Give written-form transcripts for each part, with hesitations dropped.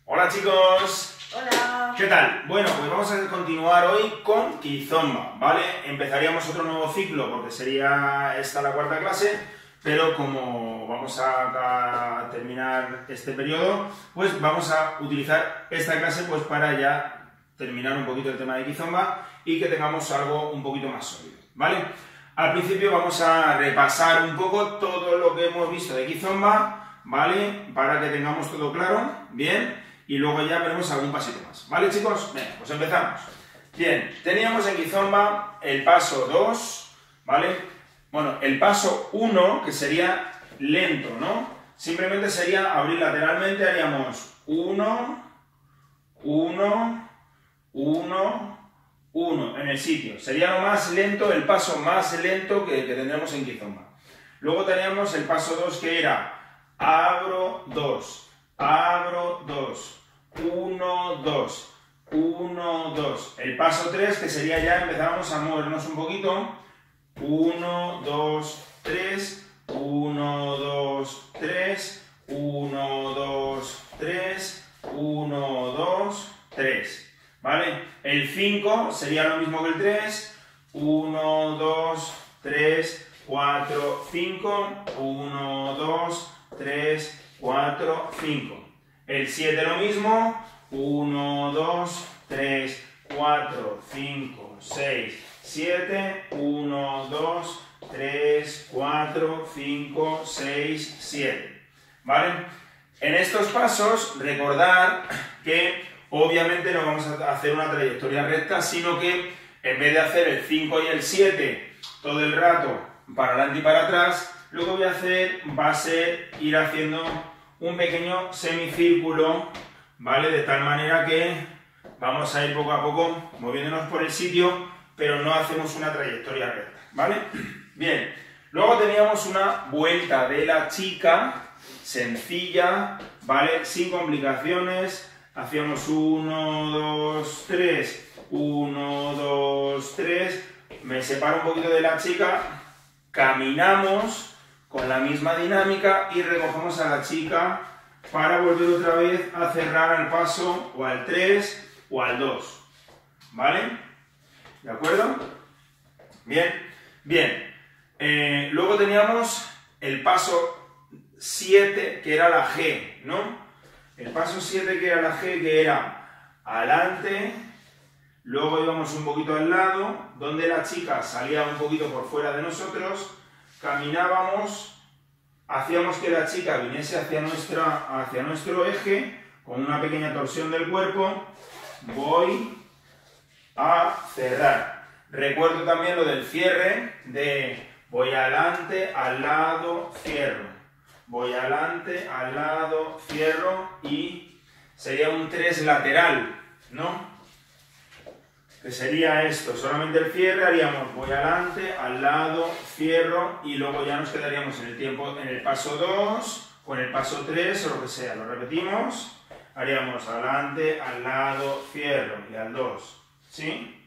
Hola chicos. Hola. ¿Qué tal? Bueno, pues vamos a continuar hoy con Kizomba, ¿vale? Empezaríamos otro nuevo ciclo porque sería esta la cuarta clase, pero como vamos a terminar este periodo, pues vamos a utilizar esta clase pues para ya terminar un poquito el tema de Kizomba y que tengamos algo un poquito más sólido, ¿vale? Al principio vamos a repasar un poco todo lo que hemos visto de Kizomba, ¿vale? Para que tengamos todo claro, ¿bien? Y luego ya veremos algún pasito más, ¿vale chicos? Venga, pues empezamos. Bien, teníamos en Kizomba el paso 2, ¿vale? Bueno, el paso 1, que sería lento, ¿no? Simplemente sería abrir lateralmente, haríamos 1, 1, 1, 1 en el sitio. Sería lo más lento, el paso más lento que tendremos en Kizomba. Luego teníamos el paso 2, que era abro 2, abro 2, 1, 2, 1, 2. El paso 3, que sería ya empezamos a movernos un poquito. 1, 2, 3, 1, 2, 3, 1, 2, 3, 1, 2, 3. ¿Vale? El 5 sería lo mismo que el 3. 1, 2, 3, 4, 5. 1, 2, 3, 4, 5. El 7 lo mismo. 1, 2, 3, 4, 5, 6, 7. 1, 2, 3, 4, 5, 6, 7. ¿Vale? En estos pasos, recordad que obviamente no vamos a hacer una trayectoria recta, sino que en vez de hacer el 5 y el 7 todo el rato para adelante y para atrás, lo que voy a hacer va a ser ir haciendo un pequeño semicírculo, ¿vale? De tal manera que vamos a ir poco a poco moviéndonos por el sitio, pero no hacemos una trayectoria recta, ¿vale? Bien, luego teníamos una vuelta de la chica, sencilla, ¿vale? Sin complicaciones. Hacíamos 1, 2, 3, 1, 2, 3, me separo un poquito de la chica, caminamos con la misma dinámica y recogemos a la chica para volver otra vez a cerrar al paso o al 3 o al 2, ¿vale? ¿De acuerdo? Bien, bien. Luego teníamos el paso 7, que era la G, ¿no? El paso 7, que era la G, que era adelante, luego íbamos un poquito al lado, donde la chica salía un poquito por fuera de nosotros, caminábamos, hacíamos que la chica viniese hacia nuestro eje, con una pequeña torsión del cuerpo, voy a cerrar. Recuerdo también lo del cierre, de voy adelante, al lado, cierro. Voy adelante, al lado, cierro y sería un 3 lateral, ¿no? Que sería esto, solamente el cierre, haríamos voy adelante, al lado, cierro y luego ya nos quedaríamos en el tiempo, en el paso 2 o en el paso 3 o lo que sea, lo repetimos, haríamos adelante, al lado, cierro y al 2, ¿sí?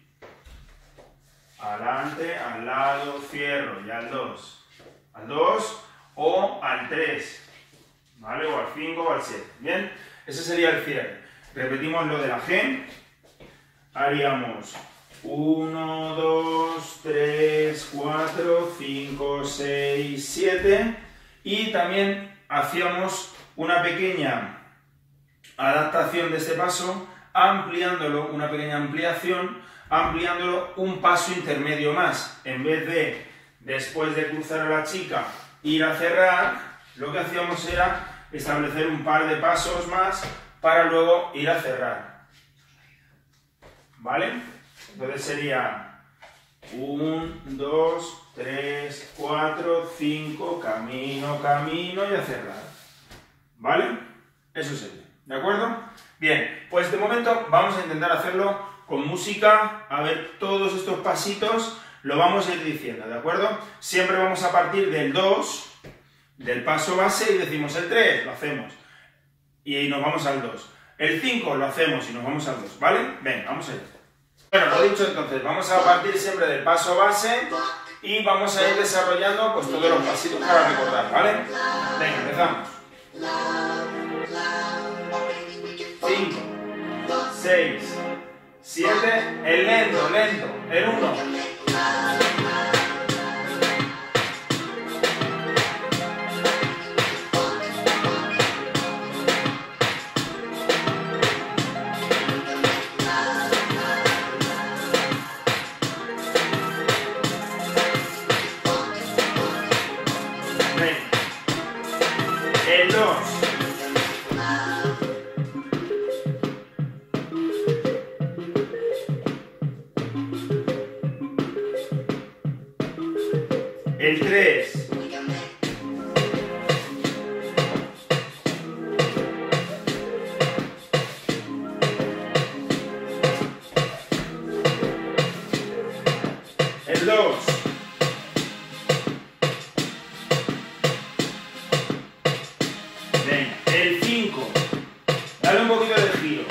Adelante, al lado, cierro y al 2, al 2 o al 3, ¿vale? O al 5 o al 7, ¿bien? Ese sería el cierre. Repetimos lo de la G. Haríamos 1, 2, 3, 4, 5, 6, 7 y también hacíamos una pequeña adaptación de este paso, ampliándolo, una pequeña ampliación, ampliándolo un paso intermedio más. En vez de, después de cruzar a la chica, ir a cerrar, lo que hacíamos era establecer un par de pasos más para luego ir a cerrar. ¿Vale? Entonces sería 1, 2, 3, 4, 5, camino, camino y a cerrar. ¿Vale? Eso sería. ¿De acuerdo? Bien, pues de momento vamos a intentar hacerlo con música. A ver, todos estos pasitos lo vamos a ir diciendo, ¿de acuerdo? Siempre vamos a partir del 2, del paso base, y decimos el 3, lo hacemos. Y nos vamos al 2. El 5 lo hacemos y nos vamos al 2, ¿vale? Venga, vamos allá. Bueno, lo dicho entonces, vamos a partir siempre del paso base y vamos a ir desarrollando pues todos los pasitos para recordar, ¿vale? Venga, empezamos. 5, 6, 7, el lento, el 1. El 2. El 3. El 2. Venga, el 5. Dale un poquito de giro.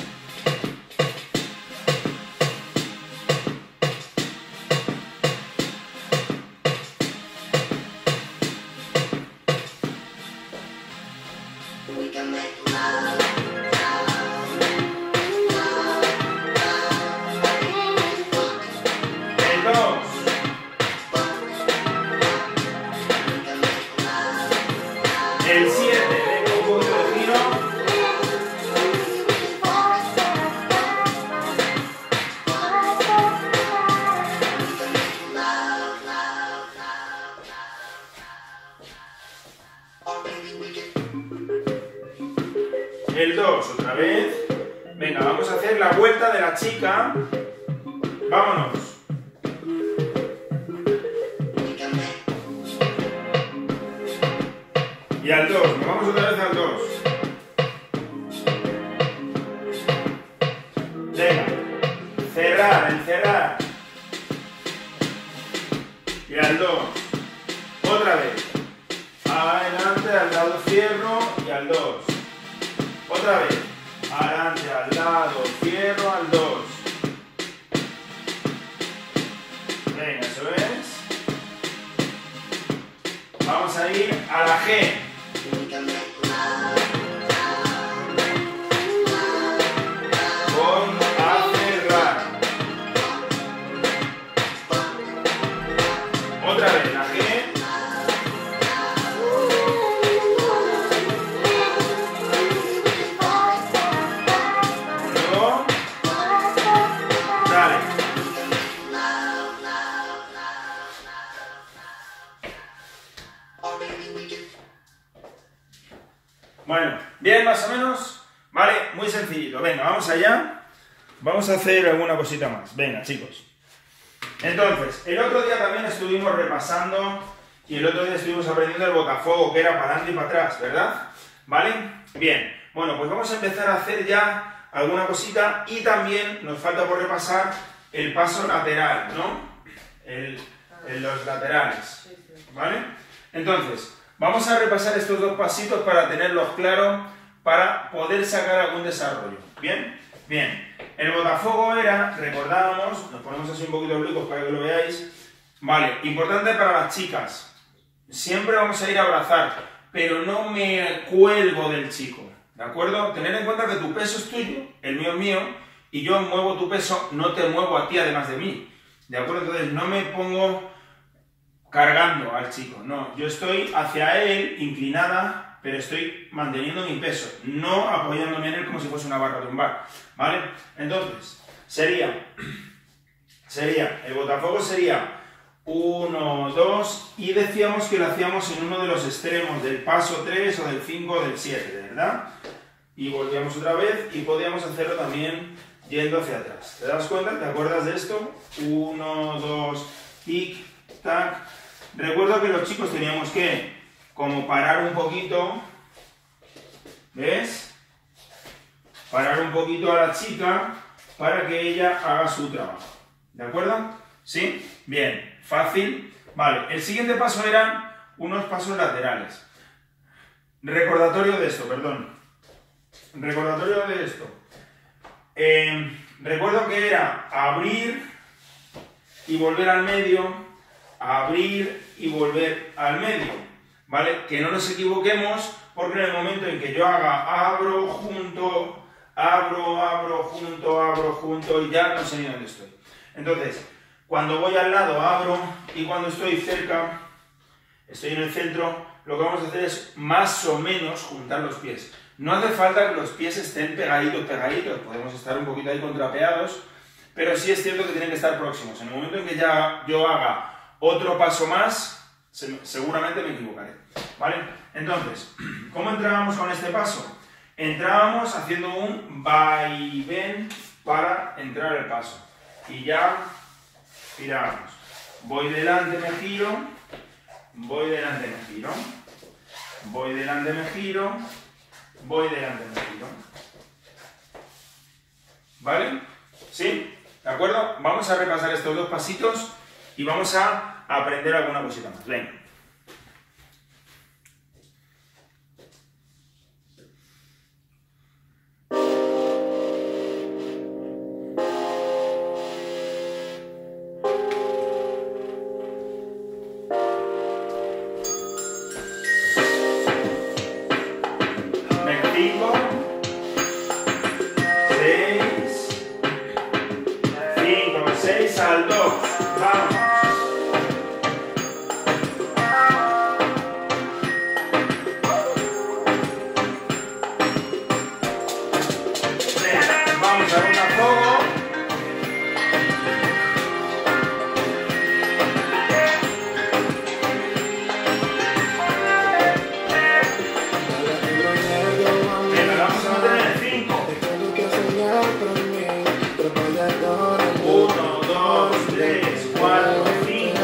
El 2. El 7. Venga, un poquito de giro. El 2, otra vez. Venga, vamos a hacer la vuelta de la chica. Vámonos. Y al 2, nos vamos otra vez al 2. Venga, cerrar, encerrar. Y al 2. Otra vez. Adelante, al lado cierro y al 2. Otra vez. Adelante, al lado, cierro, al 2. Venga, eso es. Vamos a ir a la G. Voy a cerrar. Otra vez, la G. Luego. Dale. Bueno, bien más o menos, vale, muy sencillito. Venga, vamos allá. Vamos a hacer alguna cosita más. Venga, chicos. Entonces, el otro día también estuvimos repasando y el otro día estuvimos aprendiendo el botafuego, que era para adelante y para atrás, ¿verdad? ¿Vale? Bien. Bueno, pues vamos a empezar a hacer ya alguna cosita y también nos falta por repasar el paso lateral, ¿no? Los laterales, ¿vale? Entonces, vamos a repasar estos dos pasitos para tenerlos claros, para poder sacar algún desarrollo. ¿Bien? Bien. El botafuego era, recordábamos, nos ponemos así un poquito de oblicuos para que lo veáis. Vale, importante para las chicas. Siempre vamos a ir a abrazar, pero no me cuelgo del chico, ¿de acuerdo? Tener en cuenta que tu peso es tuyo, el mío es mío, y yo muevo tu peso, no te muevo a ti además de mí. ¿De acuerdo? Entonces no me pongo cargando al chico, no, yo estoy hacia él, inclinada, pero estoy manteniendo mi peso, no apoyándome en él como si fuese una barra de un bar, ¿vale? Entonces, sería, el botafuego sería 1, 2, y decíamos que lo hacíamos en uno de los extremos del paso 3 o del 5 o del 7, ¿verdad? Y volvíamos otra vez y podíamos hacerlo también yendo hacia atrás. ¿Te das cuenta? ¿Te acuerdas de esto? 1, 2, tic, tac. Recuerdo que los chicos teníamos que como parar un poquito, ¿ves? Parar un poquito a la chica para que ella haga su trabajo. ¿De acuerdo? ¿Sí? Bien, fácil. Vale, el siguiente paso eran unos pasos laterales. Recordatorio de esto, perdón. Recordatorio de esto. Recuerdo que era abrir y volver al medio, abrir y volver al medio, ¿vale? Que no nos equivoquemos porque en el momento en que yo haga abro, junto, abro, junto y ya no sé ni dónde estoy. Entonces, cuando voy al lado abro y cuando estoy cerca, estoy en el centro, lo que vamos a hacer es más o menos juntar los pies. No hace falta que los pies estén pegaditos, podemos estar un poquito ahí contrapeados, pero sí es cierto que tienen que estar próximos. En el momento en que ya yo haga otro paso más, seguramente me equivocaré, ¿vale? Entonces, ¿cómo entrábamos con este paso? Entrábamos haciendo un vaivén para entrar el paso. Y ya girábamos. Voy delante, me giro, voy delante, me giro, voy delante, me giro, voy delante, me giro. ¿Vale? ¿Sí? ¿De acuerdo? Vamos a repasar estos dos pasitos y vamos a aprender alguna cosita más. Venga. Al 2, vamos. Vamos a un afogo. Venga, vamos a meter en el 5. 1, 2, 3, 4, 5.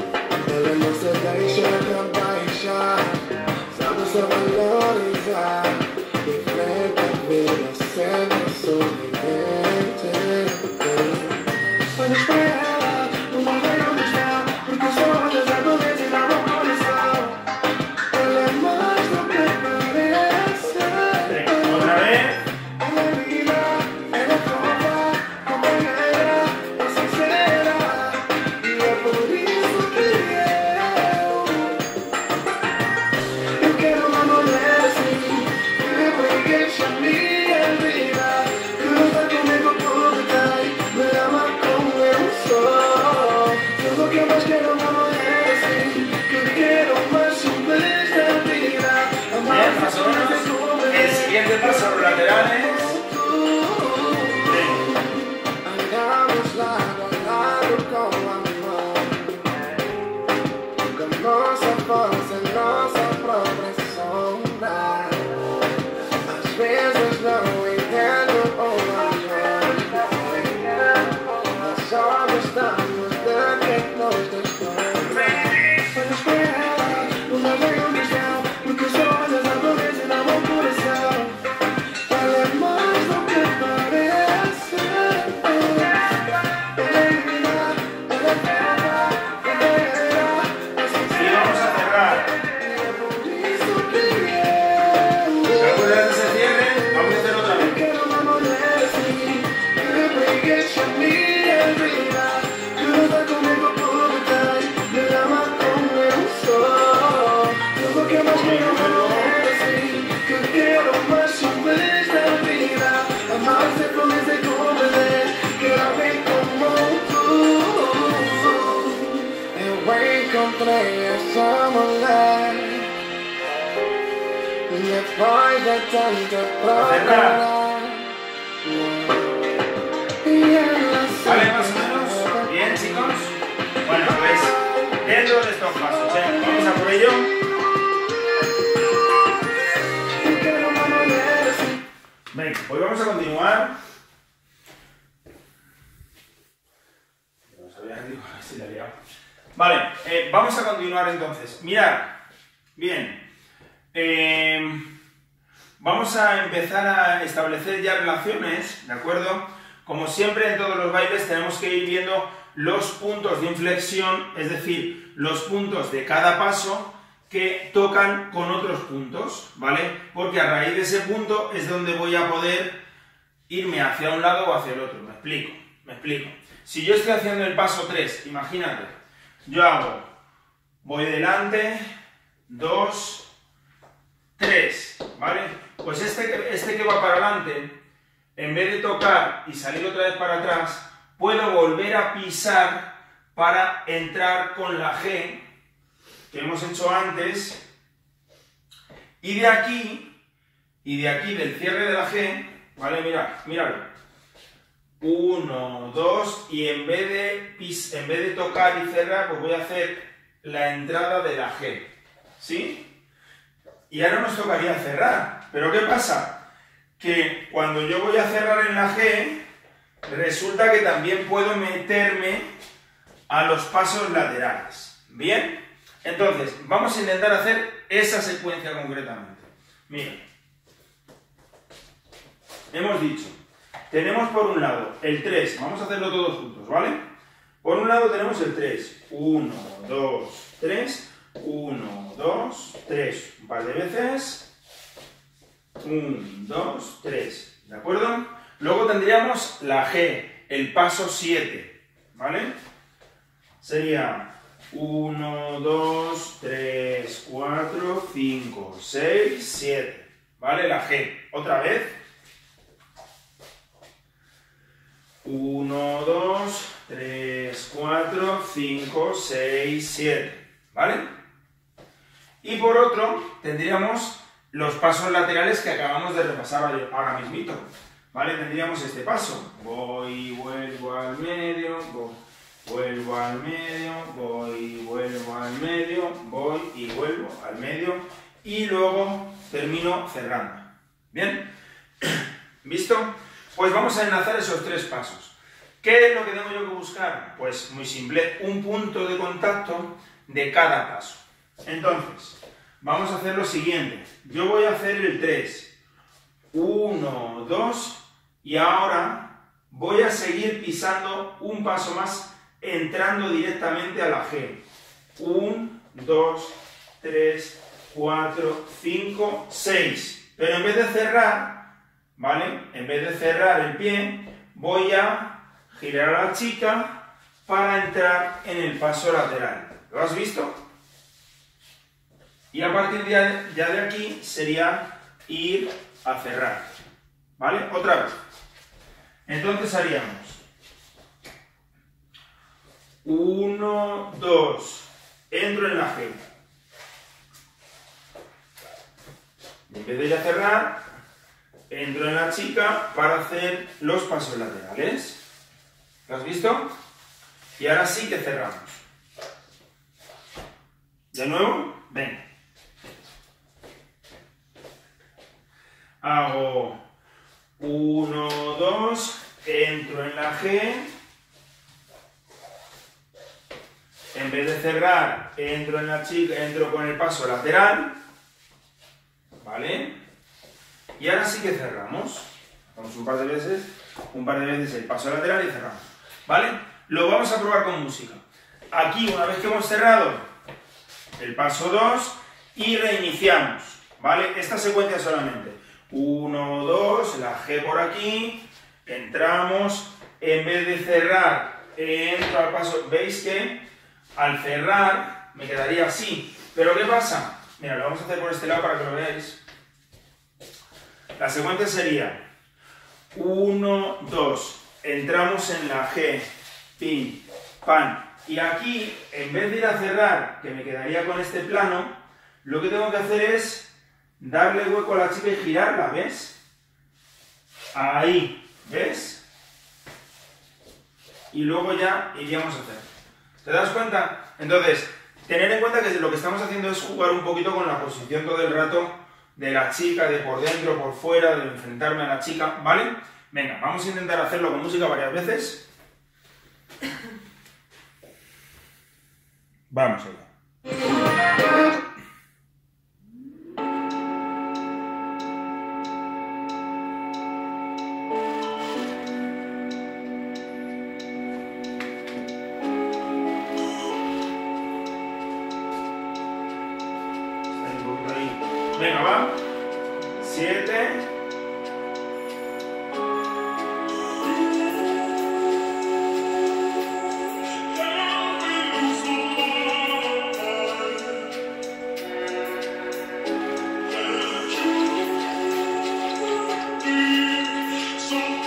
El siguiente paso, los laterales. ¿Vale, más o menos? ¿Bien, chicos? Bueno, pues dentro de estos pasos, vamos a por ello. Venga, pues vamos a continuar. Vale, vamos a continuar entonces. Mirad, bien. Vamos a empezar a establecer ya relaciones, ¿de acuerdo? Como siempre en todos los bailes tenemos que ir viendo los puntos de inflexión, es decir, los puntos de cada paso que tocan con otros puntos, ¿vale? Porque a raíz de ese punto es donde voy a poder irme hacia un lado o hacia el otro. Me explico. Si yo estoy haciendo el paso 3, imagínate, yo hago, voy delante, 2, 3, ¿vale? Pues este que va para adelante en vez de tocar y salir otra vez para atrás, puedo volver a pisar para entrar con la G que hemos hecho antes, y de aquí del cierre de la G, ¿vale? Míralo. 1, 2, y en vez de tocar y cerrar, pues voy a hacer la entrada de la G, ¿sí? Y ahora nos tocaría cerrar, pero ¿qué pasa? Que cuando yo voy a cerrar en la G, resulta que también puedo meterme a los pasos laterales, ¿bien? Entonces, vamos a intentar hacer esa secuencia concretamente. Mira, hemos dicho, tenemos por un lado el 3, vamos a hacerlo todos juntos, ¿vale? Por un lado tenemos el 3, 1, 2, 3, 1, 2, 3, un par de veces, 1, 2, 3, ¿de acuerdo? Luego tendríamos la G, el paso 7, ¿vale? Sería 1, 2, 3, 4, 5, 6, 7, ¿vale? La G, otra vez. 1, 2, 3, 4, 5, 6, 7, ¿vale? Y por otro, tendríamos los pasos laterales que acabamos de repasar ahora mismito, ¿vale? Tendríamos este paso, voy y vuelvo al medio, vuelvo al medio, voy y vuelvo al medio, voy y vuelvo al medio, y luego termino cerrando, ¿bien? ¿Visto? Pues vamos a enlazar esos 3 pasos. ¿Qué es lo que tengo yo que buscar? Pues muy simple, un punto de contacto de cada paso. Entonces, vamos a hacer lo siguiente. Yo voy a hacer el 3. 1, 2, y ahora voy a seguir pisando un paso más, entrando directamente a la G. 1, 2, 3, 4, 5, 6. Pero en vez de cerrar, ¿vale? En vez de cerrar el pie, voy a girar a la chica para entrar en el paso lateral. ¿Lo has visto? Y a partir de ya de aquí sería ir a cerrar. ¿Vale? Otra vez. Entonces haríamos 1, 2, entro en la G. Y en vez de ir a cerrar, entro en la chica para hacer los pasos laterales. ¿Lo has visto? Y ahora sí que cerramos. ¿De nuevo? Ven. Hago 1, 2, entro en la G. En vez de cerrar, entro en la chica, entro con el paso lateral. ¿Vale? Y ahora sí que cerramos. Hacemos un par de veces el paso lateral y cerramos. ¿Vale? Lo vamos a probar con música. Aquí, una vez que hemos cerrado, el paso 2 y reiniciamos. ¿Vale? Esta secuencia solamente. 1, 2, la G por aquí, entramos, en vez de cerrar, entro al paso. ¿Veis que al cerrar me quedaría así? ¿Pero qué pasa? Mira, lo vamos a hacer por este lado para que lo veáis. La secuencia sería 1, 2, entramos en la G, pin, pan, y aquí, en vez de ir a cerrar, que me quedaría con este plano, lo que tengo que hacer es darle hueco a la chica y girarla, ¿ves? Ahí, ¿ves? Y luego ya iríamos a hacer. ¿Te das cuenta? Entonces, tener en cuenta que lo que estamos haciendo es jugar un poquito con la posición todo el rato de la chica, de por dentro, por fuera, de enfrentarme a la chica, ¿vale? Venga, vamos a intentar hacerlo con música varias veces. Vamos allá. Venga, va. 7. So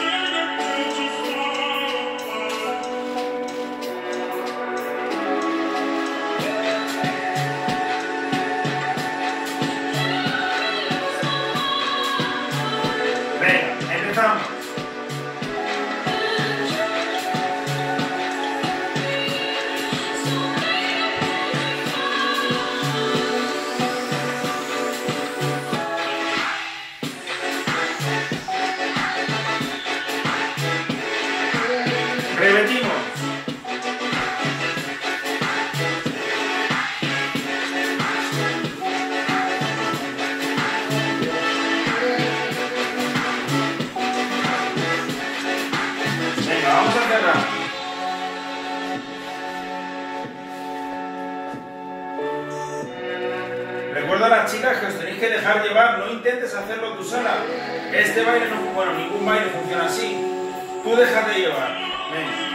recuerdo a las chicas que os tenéis que dejar llevar, no intentes hacerlo tú sola. Este baile no, bueno, ningún baile funciona así. Tú déjate llevar. Venga.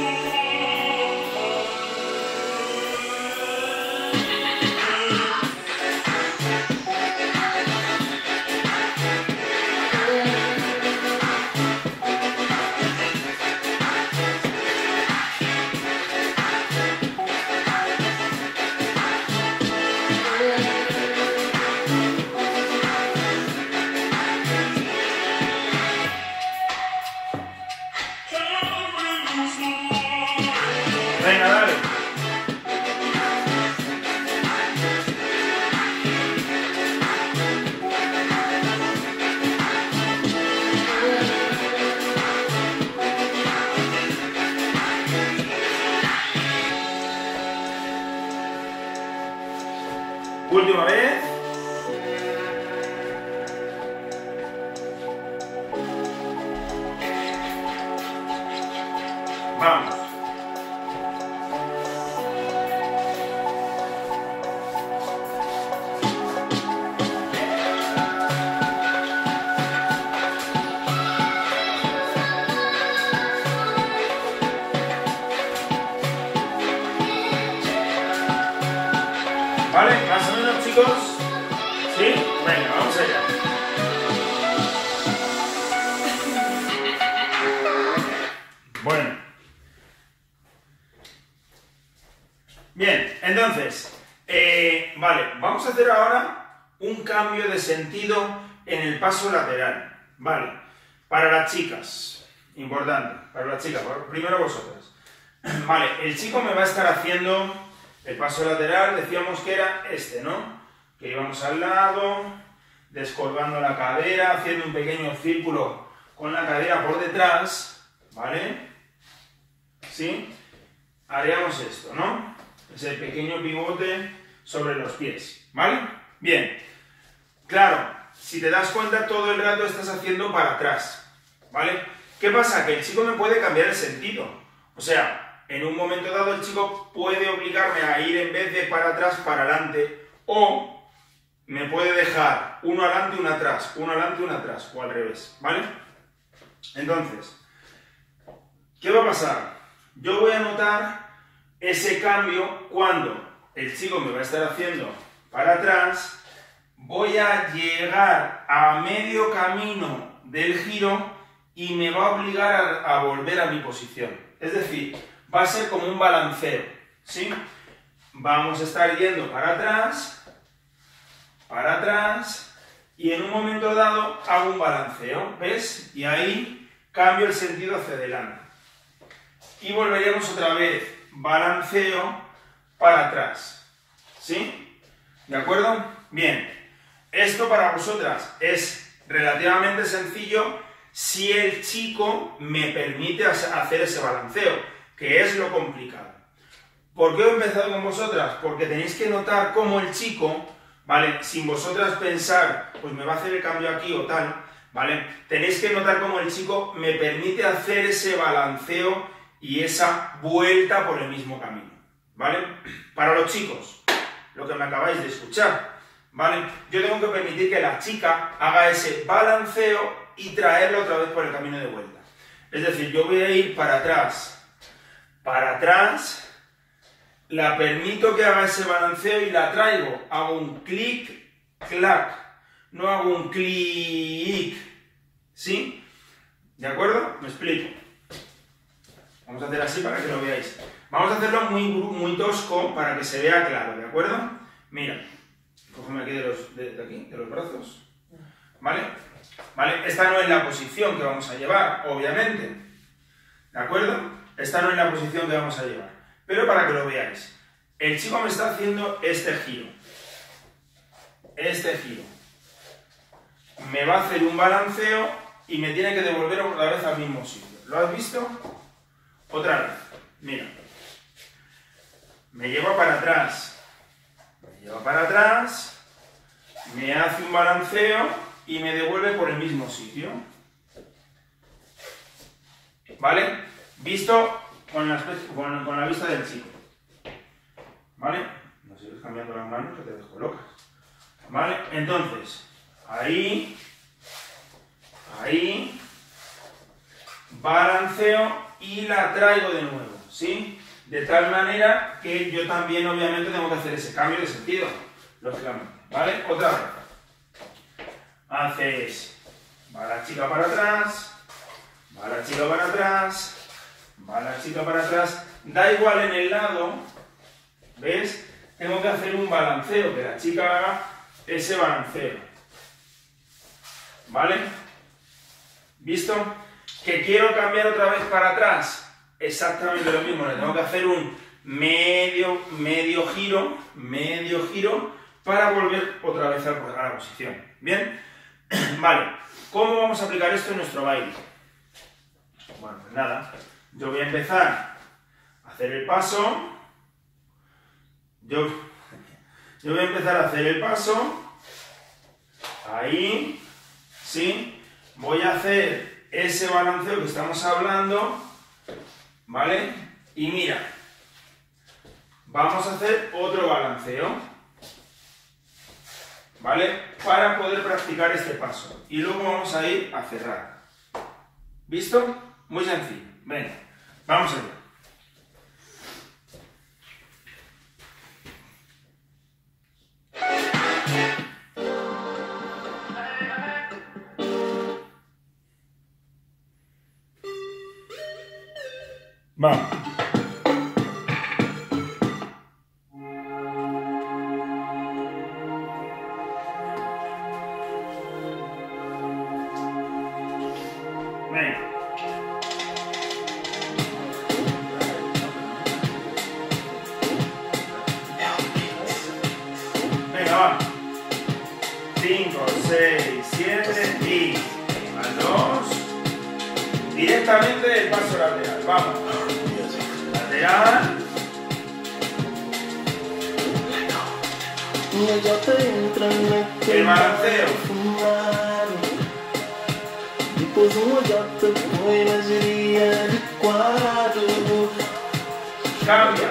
Venga, dale. Última vez. Vamos. ¿Vale? Más o menos, chicos. ¿Sí? Venga, vamos allá. Bueno. Bien, entonces, vale, vamos a hacer ahora un cambio de sentido en el paso lateral. Vale, para las chicas, importante, para las chicas, primero vosotras. Vale, el chico me va a estar haciendo el paso lateral, decíamos que era este, ¿no? Que íbamos al lado, descolgando la cadera, haciendo un pequeño círculo con la cadera por detrás, ¿vale? ¿Sí? Haríamos esto, ¿no? Ese pequeño pivote sobre los pies, ¿vale? Bien, claro, si te das cuenta todo el rato estás haciendo para atrás, ¿vale? ¿Qué pasa? Que el chico me puede cambiar el sentido, o sea, en un momento dado el chico puede obligarme a ir en vez de para atrás, para adelante, o me puede dejar uno adelante, uno atrás, uno adelante, uno atrás, o al revés, ¿vale? Entonces, ¿qué va a pasar? Yo voy a notar ese cambio cuando el chico me va a estar haciendo para atrás, voy a llegar a medio camino del giro y me va a obligar a volver a mi posición. Es decir, va a ser como un balanceo, ¿sí? Vamos a estar yendo para atrás, y en un momento dado hago un balanceo, ¿ves? Y ahí cambio el sentido hacia adelante. Y volveríamos otra vez, balanceo para atrás, ¿sí? ¿De acuerdo? Bien, esto para vosotras es relativamente sencillo si el chico me permite hacer ese balanceo, que es lo complicado. ¿Por qué he empezado con vosotras? Porque tenéis que notar cómo el chico, ¿vale? Sin vosotras pensar, pues me va a hacer el cambio aquí o tal, ¿vale? Tenéis que notar cómo el chico me permite hacer ese balanceo y esa vuelta por el mismo camino, ¿vale? Para los chicos, lo que me acabáis de escuchar, ¿vale? Yo tengo que permitir que la chica haga ese balanceo y traerla otra vez por el camino de vuelta. Es decir, yo voy a ir para atrás, la permito que haga ese balanceo y la traigo. Hago un clic, clac, no hago un clic, ¿sí? ¿De acuerdo? Me explico. Vamos a hacer así para que lo veáis. Vamos a hacerlo muy tosco para que se vea claro, ¿de acuerdo? Mira, cógeme aquí de los brazos, ¿vale? ¿Vale? Esta no es la posición que vamos a llevar, obviamente, ¿de acuerdo? Esta no es la posición que vamos a llevar, pero para que lo veáis. El chico me está haciendo este giro. Me va a hacer un balanceo y me tiene que devolver otra vez al mismo sitio. ¿Lo has visto? Otra vez. Mira. Me lleva para atrás. Me hace un balanceo y me devuelve por el mismo sitio. ¿Vale? Visto con la vista del chico. ¿Vale? No sigues cambiando las manos que te descolocas. ¿Vale? Entonces, ahí, balanceo y la traigo de nuevo, ¿sí? De tal manera que yo también, obviamente, tengo que hacer ese cambio de sentido, lógicamente, ¿vale? Otra vez. Haces, va la chica para atrás, va la chica para atrás, va la chica para atrás, da igual en el lado, ¿ves? Tengo que hacer un balanceo, que la chica haga ese balanceo, ¿vale? ¿Visto? ¿Que quiero cambiar otra vez para atrás? Exactamente lo mismo, le tengo que hacer un medio giro para volver otra vez a la posición. ¿Bien? Vale, ¿cómo vamos a aplicar esto en nuestro baile? Bueno, pues nada, yo voy a empezar a hacer el paso, yo voy a empezar a hacer el paso, ahí, ¿sí? Voy a hacer ese balanceo que estamos hablando, ¿vale? Y mira, vamos a hacer otro balanceo, ¿vale? Para poder practicar este paso. Y luego vamos a ir a cerrar. ¿Visto? Muy sencillo. Venga, vamos allá. Vamos. Venga, va. 5, 6, 7 y al 2. Directamente el paso lateral. Vamos. Lateral. El balanceo. Depois jota põe na gíria de quadro. Cambia.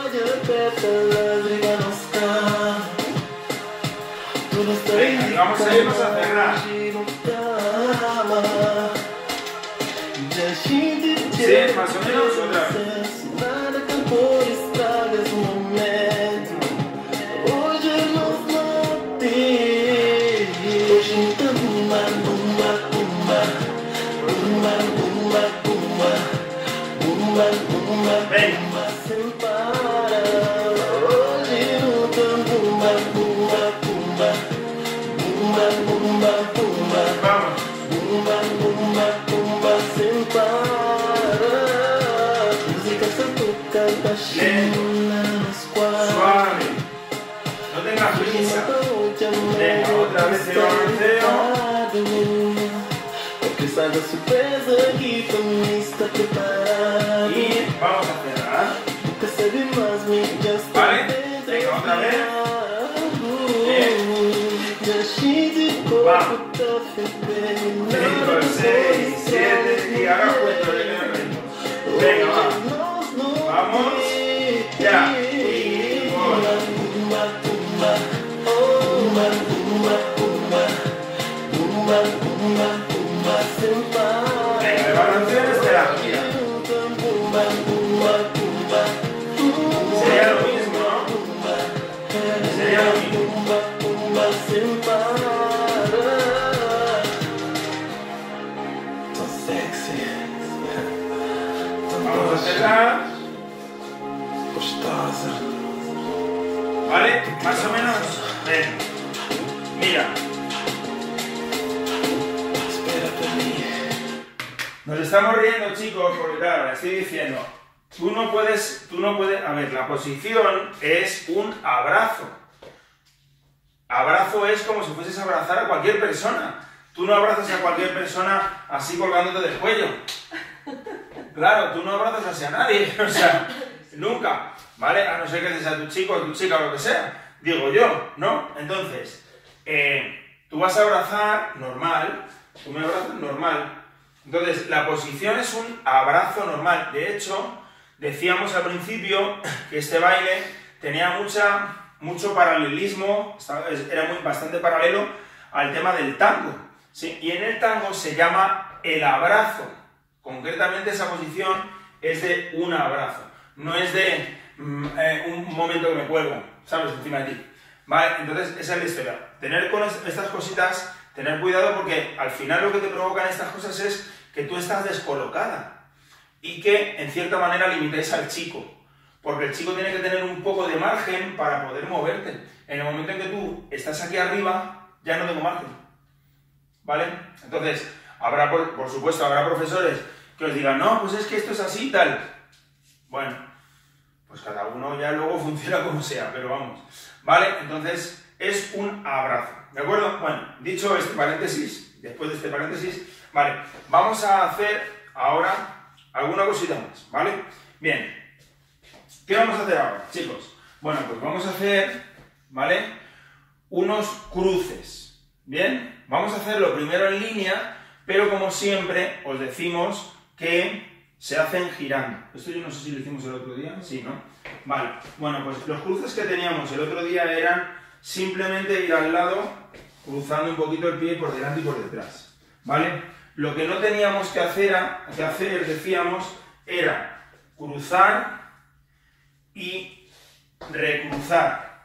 Venga, y vamos a irnos a cerrar. Sí, más o menos otra vez. Suave. No tengas prisa. Venga, otra vez el balanceo. Sabe a surpresa que pra mim está preparado. Y vamos a cerrar. Percebe mais mídias. Vale, venga, otra vez. Vamos. 5, 6, 7 y ahora cuento de que venga, vamos. Vamos. Ya. Y venga, el balanceo es terapia. Sería lo mismo, ¿no? Sería lo mismo. Vamos a hacerla. ¿Vale? Más o menos. Ven. Mira. Nos estamos riendo, chicos, porque claro, le estoy diciendo, tú no puedes, a ver, la posición es un abrazo. Abrazo es como si fueses a abrazar a cualquier persona. Tú no abrazas a cualquier persona así colgándote del cuello. Claro, tú no abrazas así a nadie, o sea, nunca, ¿vale? A no ser que seas tu chico o tu chica o lo que sea, digo yo, ¿no? Entonces, tú vas a abrazar normal, tú me abrazas normal. Entonces, la posición es un abrazo normal. De hecho, decíamos al principio que este baile tenía mucha mucho paralelismo, era bastante paralelo al tema del tango, ¿sí? Y en el tango se llama el abrazo. Concretamente esa posición es de un abrazo, no es de un momento que me cuelgo, ¿sabes? Encima de ti. ¿Vale? Entonces, esa es la historia. Tener con estas cositas, tener cuidado porque al final lo que te provocan estas cosas es que tú estás descolocada y que en cierta manera limitáis al chico, porque el chico tiene que tener un poco de margen para poder moverte. En el momento en que tú estás aquí arriba, ya no tengo margen, ¿vale? Entonces, habrá, por supuesto, habrá profesores que os digan, no, pues es que esto es así y tal. Bueno, pues cada uno ya luego funciona como sea, pero vamos, ¿vale? Entonces, es un abrazo, ¿de acuerdo? Bueno, dicho este paréntesis, después de este paréntesis, vale, vamos a hacer ahora alguna cosita más, ¿vale? Bien, ¿qué vamos a hacer ahora, chicos? Bueno, pues vamos a hacer, ¿vale? Unos cruces, ¿bien? Vamos a hacerlo primero en línea, pero como siempre os decimos que se hacen girando. Esto yo no sé si lo hicimos el otro día, sí, ¿no? Vale, bueno, pues los cruces que teníamos el otro día eran simplemente ir al lado, cruzando un poquito el pie por delante y por detrás, ¿vale? Lo que no teníamos que hacer, decíamos, era cruzar y recruzar,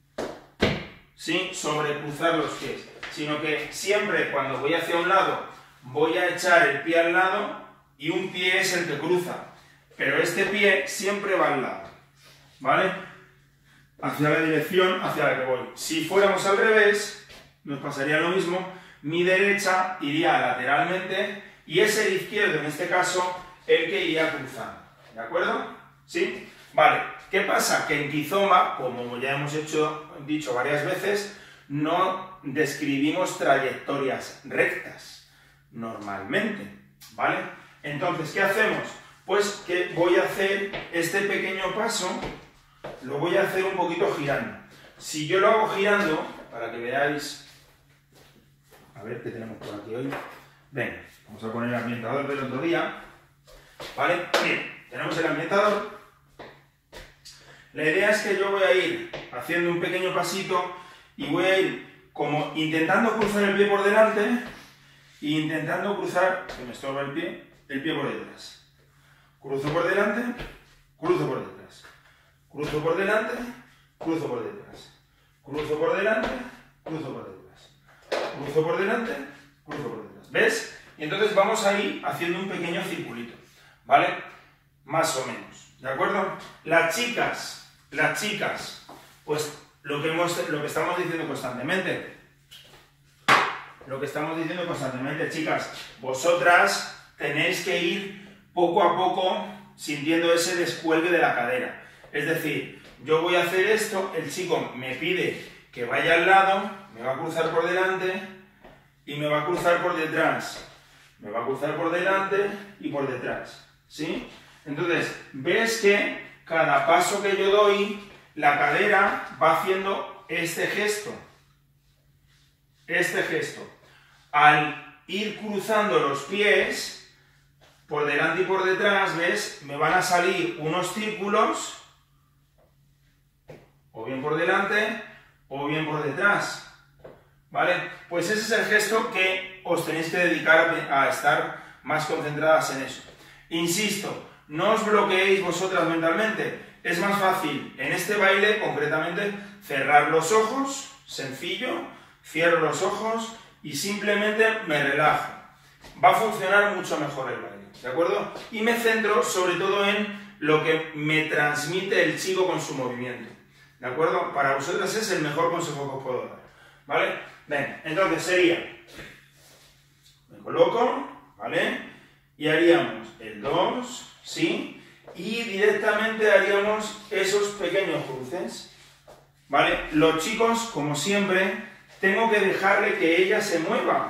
¿sí? Sobrecruzar los pies, sino que siempre cuando voy hacia un lado voy a echar el pie al lado y un pie es el que cruza, pero este pie siempre va al lado, ¿vale? Hacia la dirección hacia la que voy. Si fuéramos al revés, nos pasaría lo mismo, mi derecha iría lateralmente y es el izquierdo, en este caso, el que iría cruzando, ¿de acuerdo? ¿Sí? Vale, ¿qué pasa? Que en Kizomba, como ya hemos dicho varias veces, no describimos trayectorias rectas, normalmente, ¿vale? Entonces, ¿qué hacemos? Pues que voy a hacer este pequeño paso, lo voy a hacer un poquito girando. Si yo lo hago girando, para que veáis, a ver qué tenemos por aquí hoy. Venga, vamos a poner el ambientador del otro día, ¿vale? Bien, tenemos el ambientador. La idea es que yo voy a ir haciendo un pequeño pasito y voy a ir como intentando cruzar el pie por delante e intentando cruzar, que me estorba el pie por detrás. Cruzo por delante, cruzo por detrás. Cruzo por delante, cruzo por detrás. Cruzo por delante, cruzo por detrás. Cruzo por delante, cruzo por detrás. ¿Ves? Y entonces vamos a ir haciendo un pequeño circulito, ¿vale? Más o menos, ¿de acuerdo? Las chicas, pues lo que estamos diciendo constantemente. Lo que estamos diciendo constantemente, chicas, vosotras tenéis que ir poco a poco sintiendo ese descuelgue de la cadera. Es decir, yo voy a hacer esto, el chico me pide que vaya al lado, me va a cruzar por delante y me va a cruzar por detrás. Me va a cruzar por delante y por detrás, ¿sí? Entonces, ves que cada paso que yo doy, la cadera va haciendo este gesto. Este gesto. Al ir cruzando los pies, por delante y por detrás, ¿ves? Me van a salir unos círculos, o bien por delante, o bien por detrás, ¿vale? Pues ese es el gesto que os tenéis que dedicar a estar más concentradas en eso. Insisto, no os bloqueéis vosotras mentalmente, es más fácil en este baile, concretamente, cerrar los ojos, sencillo, cierro los ojos y simplemente me relajo. Va a funcionar mucho mejor el baile, ¿de acuerdo? Y me centro sobre todo en lo que me transmite el chico con su movimiento, ¿de acuerdo? Para vosotras es el mejor consejo que os puedo dar, ¿vale? Venga, entonces sería, me coloco, ¿vale? Y haríamos el 2, ¿sí? Y directamente haríamos esos pequeños cruces, ¿vale? Los chicos, como siempre, tengo que dejarle que ella se mueva.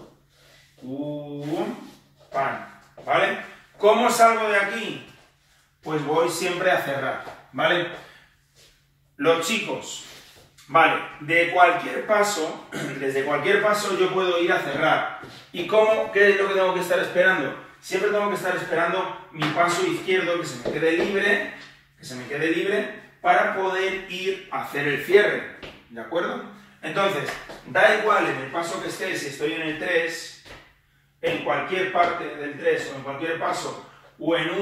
Pan, ¿vale? ¿Cómo salgo de aquí? Pues voy siempre a cerrar, ¿vale? Los chicos, ¿vale? De cualquier paso, desde cualquier paso yo puedo ir a cerrar. ¿Y cómo? ¿Qué es lo que tengo que estar esperando? Siempre tengo que estar esperando mi paso izquierdo, que se me quede libre, para poder ir a hacer el cierre, ¿de acuerdo? Entonces, da igual en el paso que esté, si estoy en el 3, en cualquier parte del 3 o en cualquier paso, o en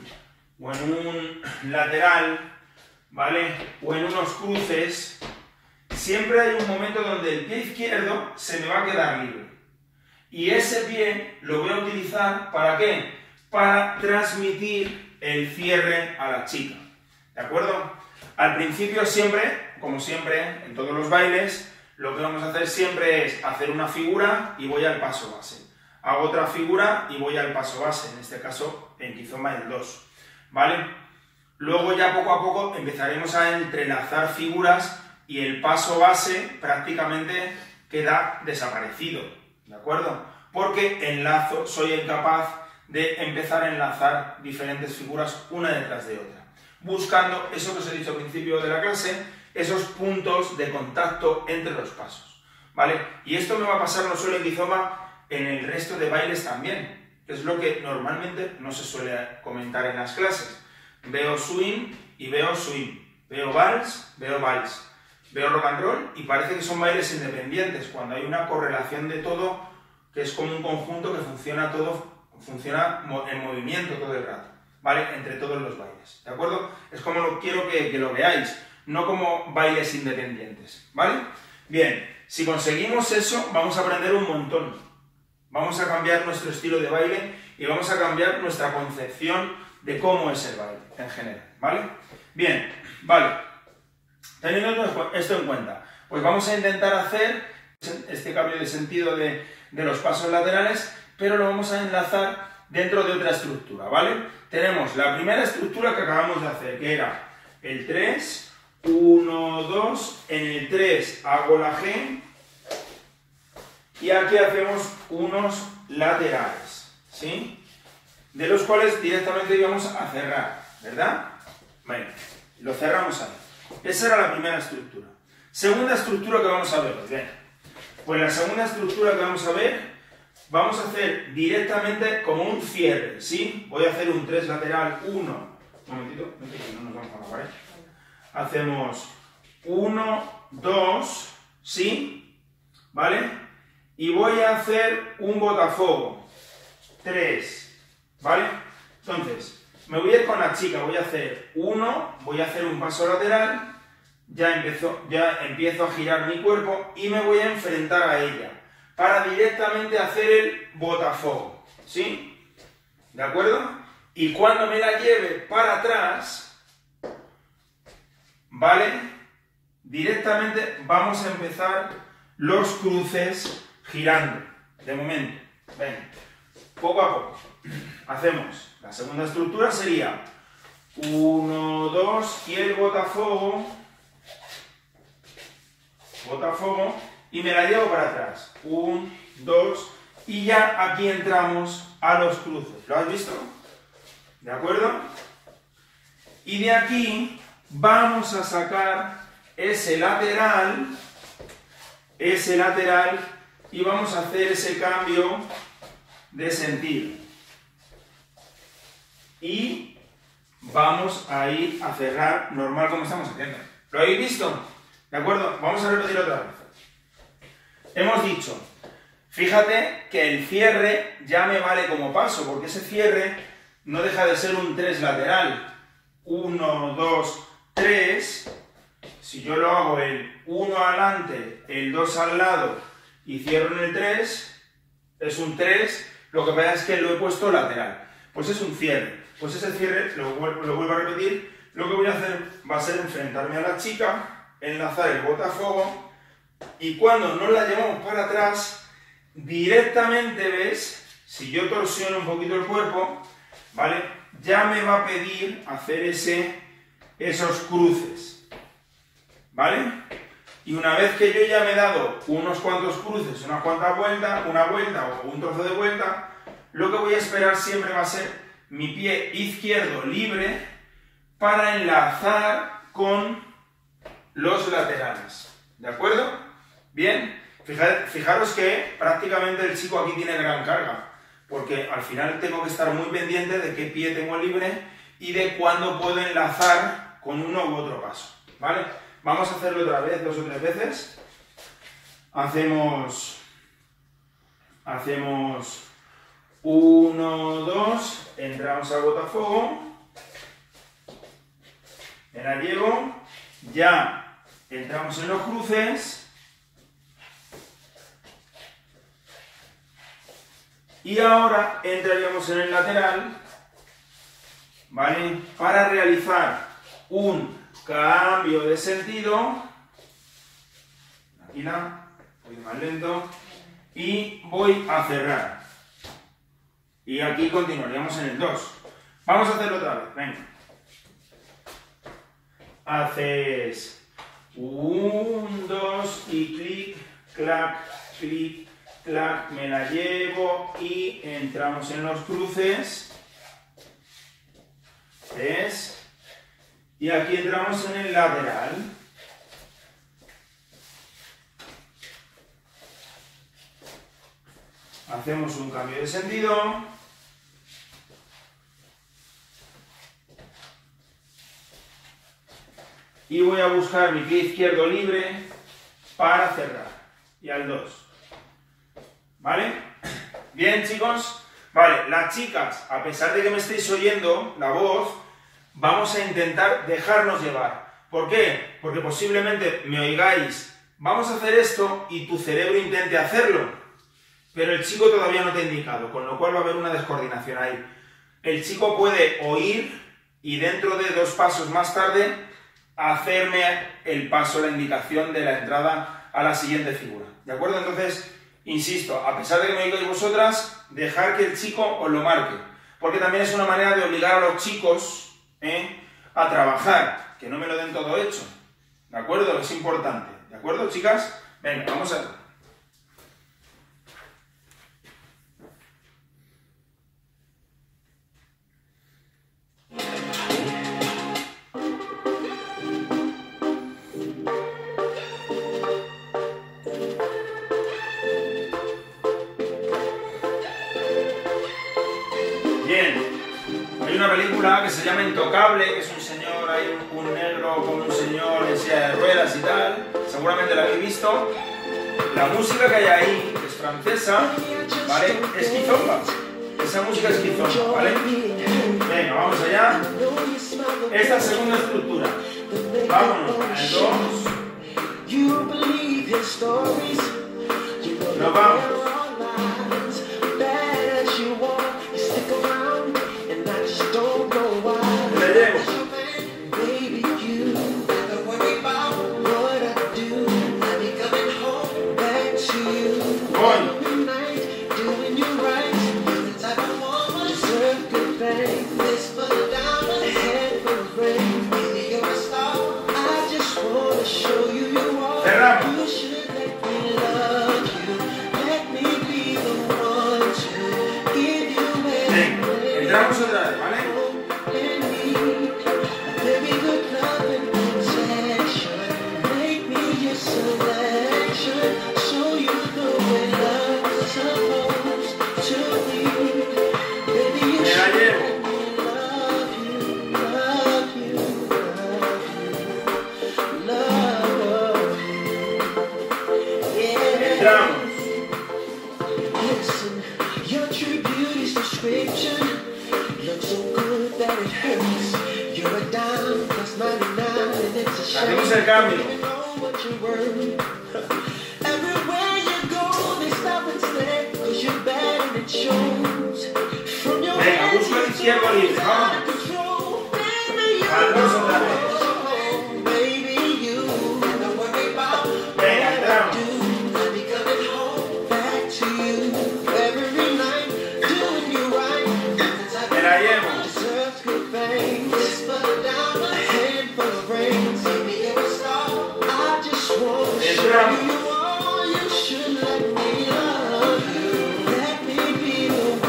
un lateral, ¿vale? O en unos cruces, siempre hay un momento donde el pie izquierdo se me va a quedar libre. Y ese pie lo voy a utilizar, ¿para qué? Para transmitir el cierre a la chica, ¿de acuerdo? Al principio siempre, como siempre, en todos los bailes, lo que vamos a hacer siempre es hacer una figura y voy al paso base. Hago otra figura y voy al paso base, en este caso en Kizomba el 2, ¿vale? Luego ya poco a poco empezaremos a entrelazar figuras y el paso base prácticamente queda desaparecido, ¿de acuerdo? Porque enlazo, soy incapaz de empezar a enlazar diferentes figuras una detrás de otra, buscando eso que os he dicho al principio de la clase, esos puntos de contacto entre los pasos, ¿vale? Y esto me va a pasar no solo en Kizomba, en el resto de bailes también, que es lo que normalmente no se suele comentar en las clases. Veo swing y veo swing, veo vals, veo rock and roll y parece que son bailes independientes, cuando hay una correlación de todo, que es como un conjunto que funciona en movimiento todo el rato, ¿vale? Entre todos los bailes, ¿de acuerdo? Es como quiero que lo veáis, no como bailes independientes, ¿vale? Bien, si conseguimos eso, vamos a aprender un montón. Vamos a cambiar nuestro estilo de baile y vamos a cambiar nuestra concepción de cómo es el baile en general, ¿vale? Bien, vale. Teniendo esto en cuenta, pues vamos a intentar hacer este cambio de sentido de los pasos laterales, pero lo vamos a enlazar dentro de otra estructura, ¿vale? Tenemos la primera estructura que acabamos de hacer, que era el 3, 1, 2, en el 3 hago la G, y aquí hacemos unos laterales, ¿sí? De los cuales directamente íbamos a cerrar, ¿verdad? Bueno, lo cerramos ahí. Esa era la primera estructura. Segunda estructura que vamos a ver, bien. Pues la segunda estructura que vamos a ver, vamos a hacer directamente como un cierre, ¿sí? Voy a hacer un 3 lateral, 1. Un momentito, que no nos vamos a la pared. Hacemos 1, 2, ¿sí? ¿Vale? Y voy a hacer un botafuego, 3, ¿vale? Entonces, me voy a ir con la chica, voy a hacer 1, voy a hacer un paso lateral, ya empiezo a girar mi cuerpo y me voy a enfrentar a ella, para directamente hacer el botafuego, ¿sí? ¿De acuerdo? Y cuando me la lleve para atrás, ¿vale? Directamente vamos a empezar los cruces girando, de momento. Ven, poco a poco. Hacemos, la segunda estructura sería 1, 2 y el botafuego, y me la llevo para atrás. 1, 2 y ya aquí entramos a los cruces. ¿Lo has visto? ¿De acuerdo? Y de aquí vamos a sacar ese lateral y vamos a hacer ese cambio de sentido. Y vamos a ir a cerrar normal como estamos haciendo. ¿Lo habéis visto? ¿De acuerdo? Vamos a repetir otra vez. Hemos dicho, fíjate que el cierre ya me vale como paso, porque ese cierre no deja de ser un 3 lateral. 1, 2, 3. Si yo lo hago el 1 adelante, el 2 al lado y cierro en el 3, es un 3, lo que pasa es que lo he puesto lateral. Pues es un cierre. Pues ese cierre, lo vuelvo a repetir, lo que voy a hacer va a ser enfrentarme a la chica, enlazar el botafuego y cuando nos la llevamos para atrás, directamente ves, si yo torsiono un poquito el cuerpo, ¿vale? Ya me va a pedir hacer esos cruces, ¿vale? Y una vez que yo ya me he dado unos cuantos cruces, una vuelta o un trozo de vuelta, lo que voy a esperar siempre va a ser mi pie izquierdo libre para enlazar con los laterales. ¿De acuerdo? Bien, fijaros que prácticamente el chico aquí tiene gran carga, porque al final tengo que estar muy pendiente de qué pie tengo libre y de cuándo puedo enlazar con uno u otro paso, ¿vale? Vamos a hacerlo otra vez, 2 o 3 veces. Hacemos 1, 2, entramos al botafuego, me la llevo, ya entramos en los cruces y ahora entraríamos en el lateral, ¿vale? Para realizar un cambio de sentido, aquí voy más lento, y voy a cerrar. Y aquí continuaríamos en el 2. Vamos a hacerlo otra vez, venga. Haces 1, 2 y clic, clac, me la llevo y entramos en los cruces. ¿Ves? Y aquí entramos en el lateral. Hacemos un cambio de sentido. Y voy a buscar mi pie izquierdo libre para cerrar. Y al 2. ¿Vale? Bien, chicos. Vale, las chicas, a pesar de que me estéis oyendo la voz, vamos a intentar dejarnos llevar. ¿Por qué? Porque posiblemente me oigáis, vamos a hacer esto y tu cerebro intente hacerlo, pero el chico todavía no te ha indicado, con lo cual va a haber una descoordinación ahí. El chico puede oír y dentro de 2 pasos más tarde hacerme el paso, la indicación de la entrada a la siguiente figura. ¿De acuerdo? Entonces, insisto, a pesar de que me oigáis vosotras, dejar que el chico os lo marque, porque también es una manera de obligar a los chicos a trabajar, que no me lo den todo hecho. ¿De acuerdo? Es importante. ¿De acuerdo, chicas? Venga, vamos a ver. Que se llama Intocable, que es un señor, hay un negro con un señor en silla de ruedas y tal, seguramente la habéis visto. La música que hay ahí, que es francesa, ¿vale? Es Kizomba, esa música es Kizomba, ¿vale? Venga, vamos allá. Esta segunda estructura, vámonos al 2, nos vamos. Entramos otra vez, ¿vale? Me la llevo. Entramos. Hacemos el cambio. Venga, busco el izquierdo libre, vamos. Al 2 otra vez. Venga, entramos. Me la llevo. Entramos.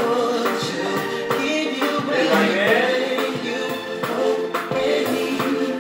El vaivén.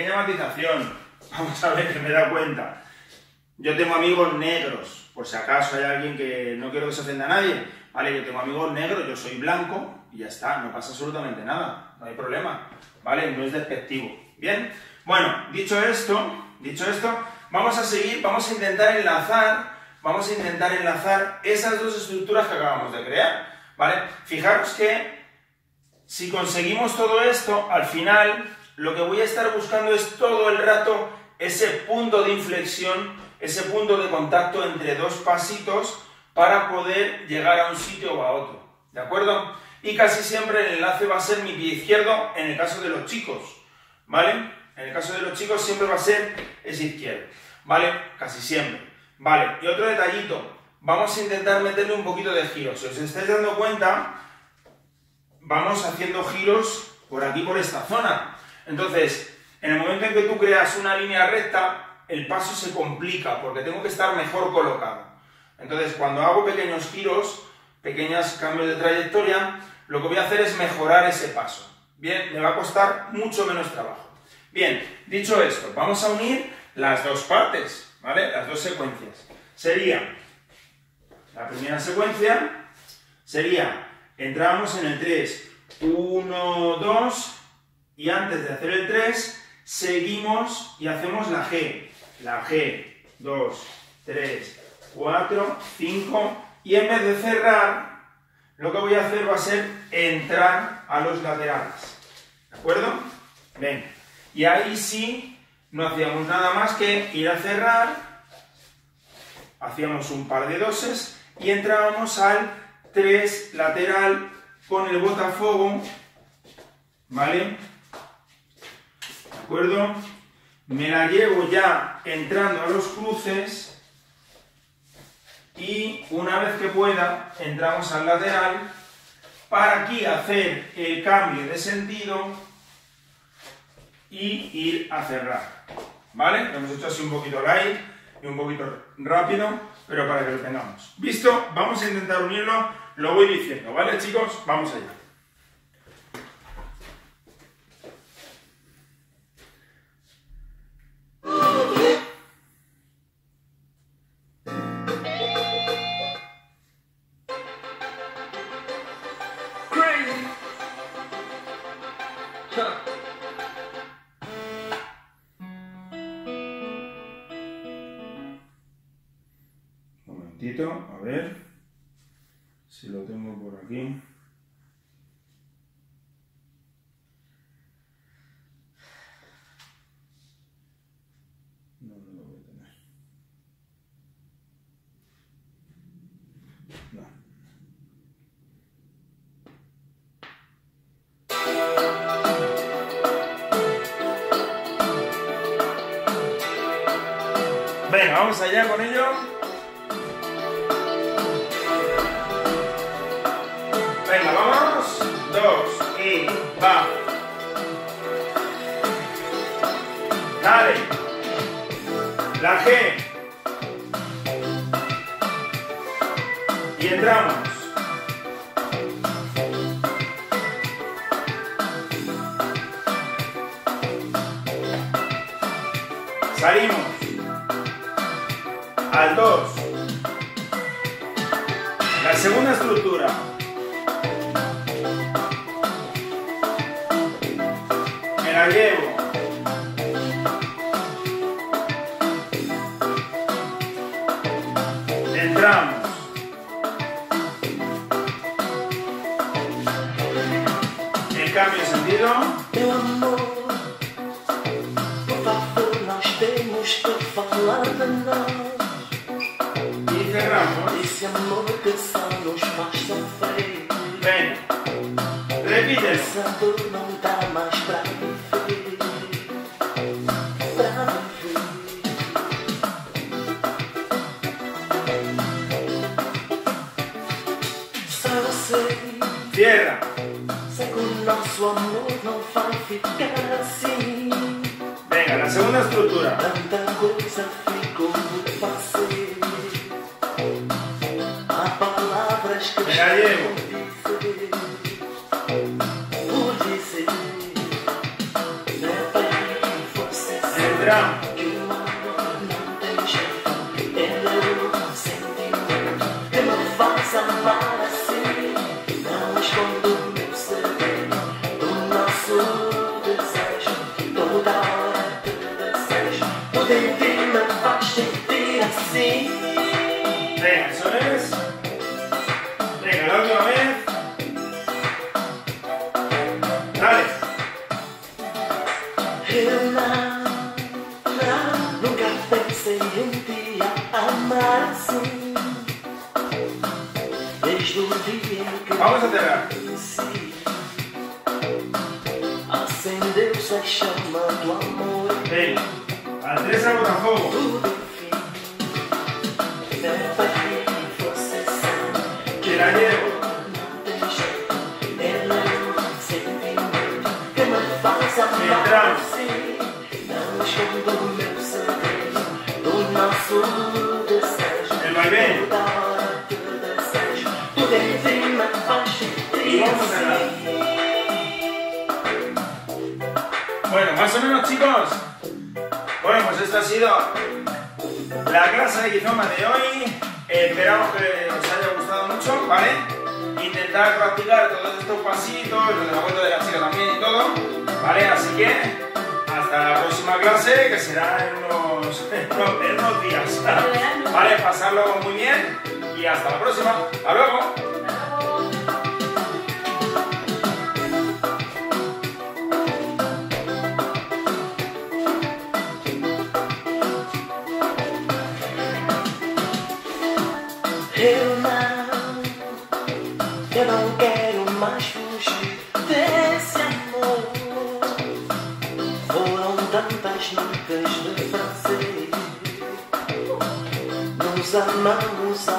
pequeña matización. Vamos a ver, que me he dado cuenta. Yo tengo amigos negros, por si acaso hay alguien que no quiero que se ofenda a nadie. Vale, yo tengo amigos negros, yo soy blanco y ya está, no pasa absolutamente nada, no hay problema. Vale, no es despectivo. Bien, bueno, dicho esto, vamos a seguir, vamos a intentar enlazar esas dos estructuras que acabamos de crear. Vale, fijaros que si conseguimos todo esto, al final lo que voy a estar buscando es todo el rato ese punto de inflexión, ese punto de contacto entre dos pasitos para poder llegar a un sitio o a otro, ¿de acuerdo? Y casi siempre el enlace va a ser mi pie izquierdo en el caso de los chicos, ¿vale? En el caso de los chicos siempre va a ser ese izquierdo, ¿vale? Casi siempre, ¿vale? Y otro detallito, vamos a intentar meterle un poquito de giro. Si os estáis dando cuenta, vamos haciendo giros por aquí, por esta zona. Entonces, en el momento en que tú creas una línea recta, el paso se complica porque tengo que estar mejor colocado. Entonces, cuando hago pequeños giros, pequeños cambios de trayectoria, lo que voy a hacer es mejorar ese paso. Bien, me va a costar mucho menos trabajo. Bien, dicho esto, vamos a unir las dos partes, ¿vale? Las dos secuencias. Sería, la primera secuencia sería, entrábamos en el 3, 1, 2, y antes de hacer el 3, seguimos y hacemos la G. La G, 2, 3, 4, 5, y en vez de cerrar, lo que voy a hacer va a ser entrar a los laterales. ¿De acuerdo? Venga. Y ahí sí, no hacíamos nada más que ir a cerrar, hacíamos un par de doses y entrábamos al 3 lateral con el botafuego, ¿vale? ¿De acuerdo? Me la llevo ya entrando a los cruces y una vez que pueda entramos al lateral para aquí hacer el cambio de sentido y ir a cerrar, ¿vale? Lo hemos hecho así un poquito light y un poquito rápido, pero para que lo tengamos. ¿Visto? Vamos a intentar unirlo, lo voy diciendo, ¿vale, chicos? Vamos allá. Un momentito, a ver si lo tengo por aquí. No, no lo voy a tener. No. Venga, vamos allá con ello. Venga, vamos. 2 y va. Dale. La G. Y entramos. Salimos. Al 2. La segunda estructura. Me la llevo. Entramos. El cambio de sentido. Meu amor, por favor, nós temos que falar de nós. Y cerramos. Esse amor que só nos faz sofrer. Ven. Repite. Essa dor não dá mais pra viver. Pra viver. Só eu sei. Cierra. Sei que o nosso amor não vai ficar assim. Venga, la segunda estructura. Tanta coisa ficou muito fácil. Há palavras que Me la llevo. por dizer, não é para forçar. Entra. que o amor não tem jeito. Ele é o sentimento que me faz amar assim. Não escondo o meu segredo do nosso desejo. Toda hora te desejo. Tudo em ti me faz sentir assim. Venga, eso es. Venga, la última vez. Dale. Eu nunca pensei um dia amar assim. Desde o dia em que Vamos a cerrar. conheci, acendeu-se a chama do amor. Venga. Al 3 al botafogo. Tudo enfim, me parei que fosse assim. Que la llevo. Não tem jeito, ele é um sentimento que me faz amar Entramos. assim. Não escondo o meu segredo do nosso desejo. El vaivén. Toda hora te desejo. Tudo em ti me faz sentir Y vamos a cerrar. assim. Bueno, más o menos, chicos. Bueno, pues esta ha sido la clase de Kizomba de hoy. Esperamos que os haya gustado mucho, ¿vale? Intentar practicar todos estos pasitos, lo de la vuelta de la chica también y todo, ¿vale? Así que hasta la próxima clase, que será en unos días. Vale, pasarlo muy bien y hasta la próxima. ¡Hasta luego! Eu não quero mais fugir desse amor. Foram tantas noites de francês. Nos amamos